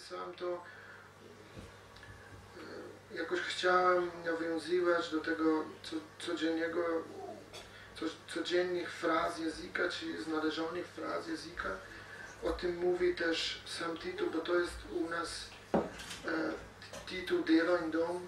pisałem, to jakoś chciałem nawiązywać do tego codziennych fraz języka, czy znalezionych fraz języka. O tym mówi też sam tytuł, bo to jest u nas tytuł Delo in dom.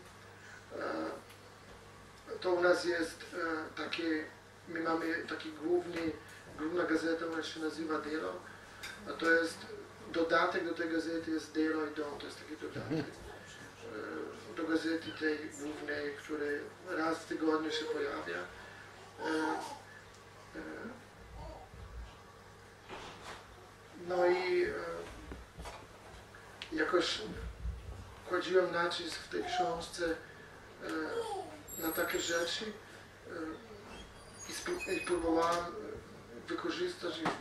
To u nas jest takie, my mamy taki główna gazeta, ona się nazywa Delo, a to jest dodatek do tej gazety jest Delo i dom, to jest taki dodatek do gazety tej głównej, który raz w tygodniu się pojawia. No i jakoś kładziłem nacisk w tej książce na takie rzeczy i próbowałem wykorzystać je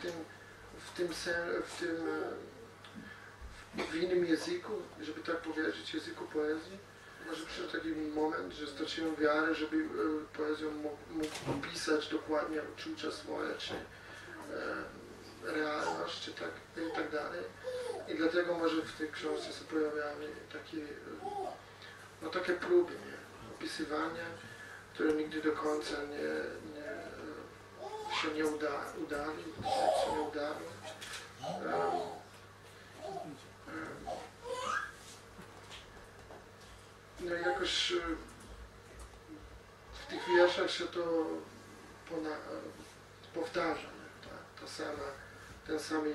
w innym języku, żeby tak powiedzieć, języku poezji. Może przyszedł taki moment, że straciłem wiarę, żeby poezją mógł pisać dokładnie uczucia swoje, czy realność, czy tak, i tak dalej. I dlatego może w tej książce się pojawiały takie próby opisywania, które nigdy do końca się nie udały. No jakoś w tych wierszach się to powtarza, ten sam,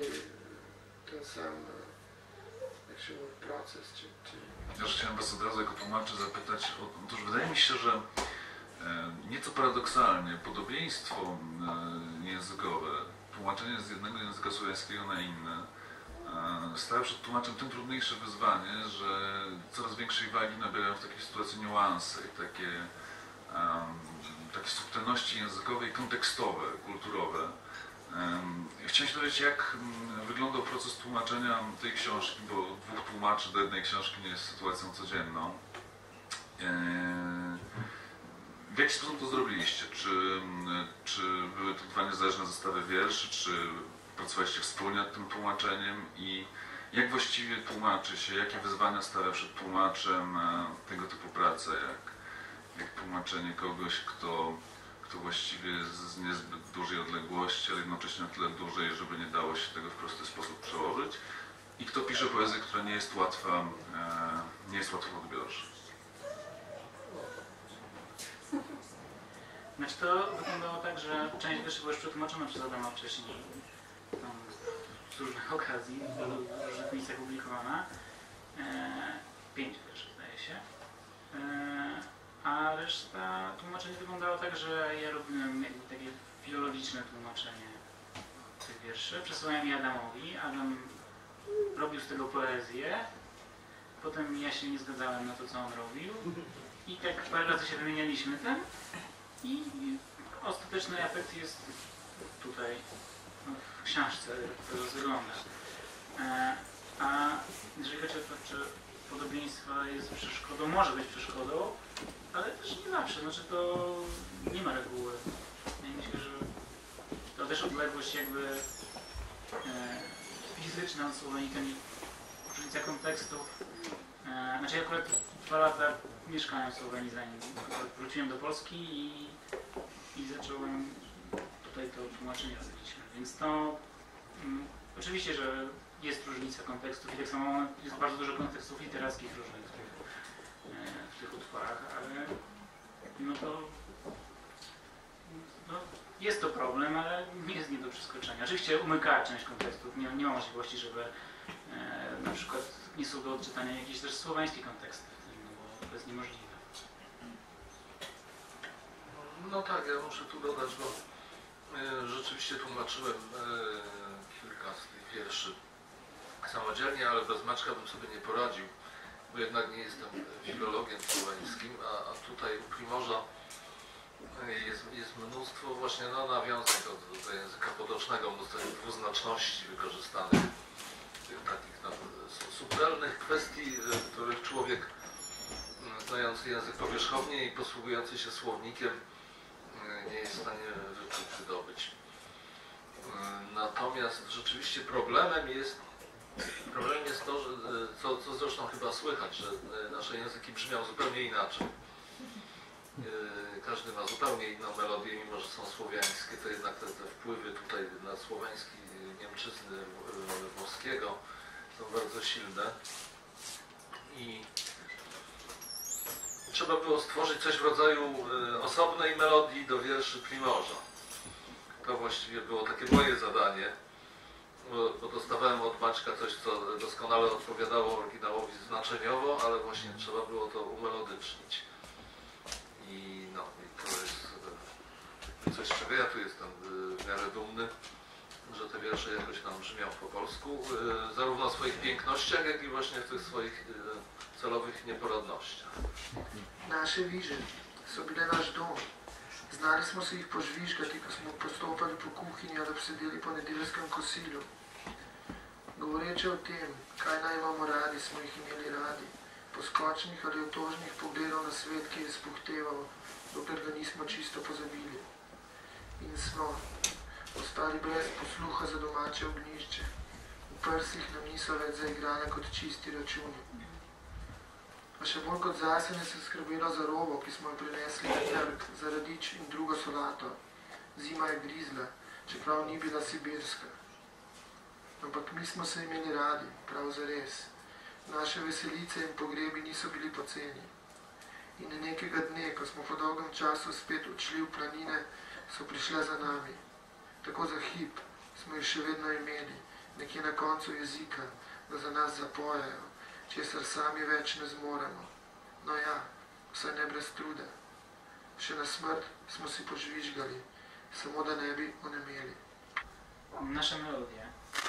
jak się mówi, proces, Ja już chciałem was od razu jako tłumaczy zapytać, otóż wydaje mi się, że nieco paradoksalnie podobieństwo językowe, tłumaczenie z jednego języka słowiańskiego na inny, stawia przed tłumaczem tym trudniejsze wyzwanie, że coraz większej wagi nabierają w takiej sytuacji niuanse i takie subtelności językowe i kontekstowe, kulturowe. Chciałem się dowiedzieć, jak wyglądał proces tłumaczenia tej książki, bo dwóch tłumaczy do jednej książki nie jest sytuacją codzienną. W jaki sposób to zrobiliście? Czy były to dwa niezależne zestawy wierszy, czy pracowaliście wspólnie nad tym tłumaczeniem i jak właściwie tłumaczy się, jakie wyzwania stawia przed tłumaczem tego typu praca, jak tłumaczenie kogoś, kto właściwie jest z niezbyt dużej odległości, ale jednocześnie na tyle dużej, żeby nie dało się tego w prosty sposób przełożyć, i kto pisze poezję, która nie jest łatwa w odbiorze. Znaczy to wyglądało tak, że część wierszy była już przetłumaczona przez Adama wcześniej, z różnych okazji, w różnych miejscach publikowana. 5 wierszy zdaje się. A reszta tłumaczeń wyglądało tak, że ja robiłem jakby takie filologiczne tłumaczenie tych wierszy. Przesyłałem je Adamowi. Adam robił z tego poezję. Potem ja się nie zgadzałem na to, co on robił. I tak parę razy się wymienialiśmy tym. I ostateczny efekt jest tutaj, w książce, jak to wygląda. A jeżeli chodzi o to, czy podobieństwo jest przeszkodą, może być przeszkodą, ale też nie zawsze, znaczy to nie ma reguły. Ja myślę, że to też odległość jakby fizyczna od słownika, różnica kontekstów. Znaczy ja akurat 2 lata mieszkałem w Słowenii, zanim wróciłem do Polski i zacząłem tutaj to tłumaczenie robić. Więc to oczywiście, że jest różnica kontekstów i tak samo jest bardzo dużo kontekstów literackich różnych w tych utworach, ale no to jest to problem, ale nie jest nie do przeskoczenia. Oczywiście umyka część kontekstów, nie ma możliwości, żeby na przykład nie są do odczytania jakieś też słoweńskie konteksty, no bo to jest niemożliwe. No tak, ja muszę tu dodać, bo rzeczywiście tłumaczyłem kilka z tych wierszy samodzielnie, ale bez Maćka bym sobie nie poradził, bo jednak nie jestem filologiem słoweńskim, a tutaj u Primorza jest mnóstwo właśnie nawiązań do języka potocznego, mnóstwo dwuznaczności wykorzystanych, takich subtelnych kwestii, których człowiek znający język powierzchownie i posługujący się słownikiem nie jest w stanie wydobyć. Natomiast rzeczywiście problemem jest Problem jest to, że, co zresztą chyba słychać, że nasze języki brzmią zupełnie inaczej. Każdy ma zupełnie inną melodię, mimo że są słowiańskie, to jednak te wpływy tutaj na słoweński Niemczyzny włoskiego są bardzo silne. I trzeba było stworzyć coś w rodzaju osobnej melodii do wierszy Primorza. To właściwie było takie moje zadanie, bo dostawałem od Maćka coś, co doskonale odpowiadało oryginałowi znaczeniowo, ale właśnie trzeba było to umelodycznić. I to jest coś, z czego ja tu jestem w miarę dumny, że te wiersze jakoś tam brzmią po polsku, zarówno w swoich pięknościach, jak i właśnie w tych swoich celowych nieporadnościach. Naše viže so bile naš dom. Znali smo se jih požvižgati, ko smo postopali po kuhinji ali sedeli po nedeljskem kosilu. Govoreče o tem, kaj naj imamo radi, smo jih imeli radi. Poskočnih ali otožnih pogledov na svet, ki je spuhteval, dokler ga nismo čisto pozabili. In smo ostali brez posluha za domače ognjišče. V prsih nam niso več zaigrale kot čisti računi. A še bolj kot zase nas je skrbelo za robo, ki smo jo prinesli na trg, za radič in drugo solato. Zima je grizla, čeprav ni bila sibirska. Ampak mi smo se imeli radi, prav zares. Naše veselice in pogrebi niso bili poceni. In nekega dne, ko smo po dolgem času spet odšli v planine, so prišle za nami. Tako za hip smo jih še vedno imeli, nekje na koncu jezika, da za nas zapojajo, česar sami več ne zmoremo. No ja, vsaj ne brez truda. Še na smrt smo si požvižgali, samo da ne bi onemeli. Nasze melodie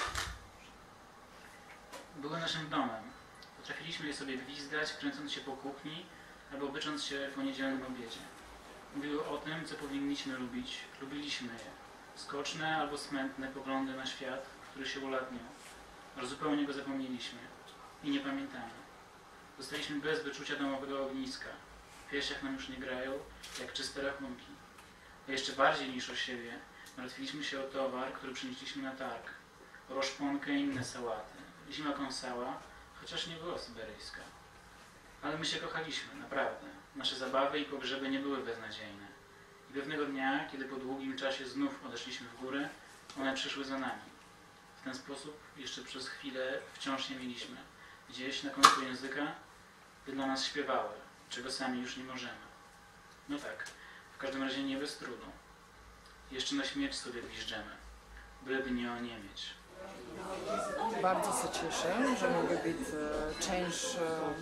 były naszym domem. Potrafiliśmy je sobie gwizdać, kręcąc się po kuchni albo bycząc się po niedzielnym obiedzie. Mówiły o tym, co powinniśmy lubić. Lubiliśmy je. Skoczne albo smętne poglądy na świat, który się ulatniał. Aż zupełnie go zapomnieliśmy. I nie pamiętamy. Zostaliśmy bez wyczucia domowego ogniska. W piersiach nam już nie grają, jak czyste rachunki. A jeszcze bardziej niż o siebie, martwiliśmy się o towar, który przynieśliśmy na targ. O roszponkę i inne sałaty. Zima kąsała, chociaż nie była syberyjska. Ale my się kochaliśmy, naprawdę. Nasze zabawy i pogrzeby nie były beznadziejne. I pewnego dnia, kiedy po długim czasie znów odeszliśmy w górę, one przyszły za nami. W ten sposób jeszcze przez chwilę wciąż nie mieliśmy. Gdzieś na końcu języka by dla nas śpiewały, czego sami już nie możemy. No tak, w każdym razie nie bez trudu. Jeszcze na śmierć sobie gwiżdżemy, byleby nie oniemieć. Bardzo się cieszę, że mogę być część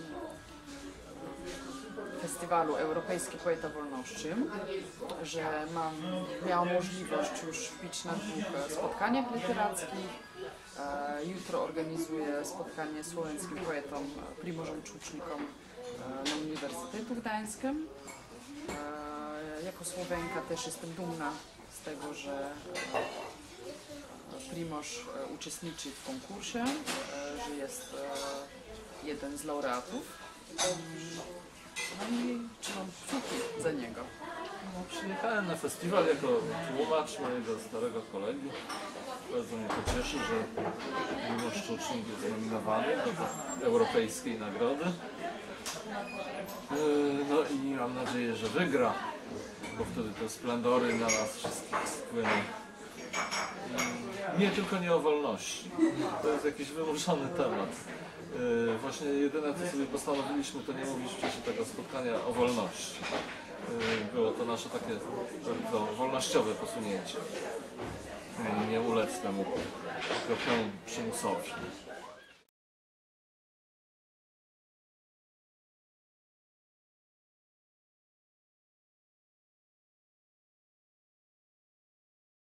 festiwalu Europejski Poeta Wolności, że miałam możliwość już wbić na 2 spotkaniach literackich. Jutro organizuję spotkanie z słowenskim poetą Primożem Czucznikom na Uniwersytetu Gdańskim. Jako Słowenka też jestem dumna z tego, że Primoż uczestniczy w konkursie, że jest jeden z laureatów. No i trzymam kciuki za niego. Przyjechałem na festiwal jako tłumacz mojego starego kolegi. Bardzo mnie to cieszy, że Primoż Czucznik jest nominowany do europejskiej nagrody. No i mam nadzieję, że wygra, bo wtedy te splendory na nas wszystkich spłyną. Nie tylko nie o wolności. To jest jakiś wymuszony temat. Właśnie jedyne co sobie postanowiliśmy, to nie mówić w czasie tego spotkania o wolności. Było to nasze takie bardzo wolnościowe posunięcie. Nie ulec temu okropnemu przymusowi.